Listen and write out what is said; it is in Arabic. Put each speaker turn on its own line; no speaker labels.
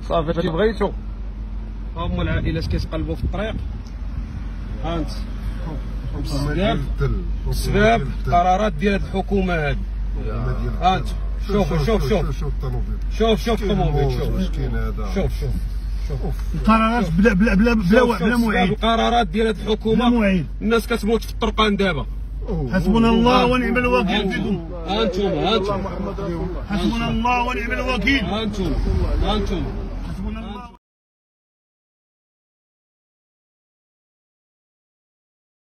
صافي كي بغيتو.
هما العائلات كيتقلبوا في الطريق. ها انت السباب قرارات ديال هاد الحكومه هادي. ها انت شوف شوف شوف شوف الطوموبيل. شوف
القرارات بلا موعد.
القرارات ديال هاد الحكومه الناس كتموت في الطرقان دابا.
حسبنا الله ونعم الوكيل فيكم.
ها انتم
حسبنا الله ونعم الوكيل.
ها انتم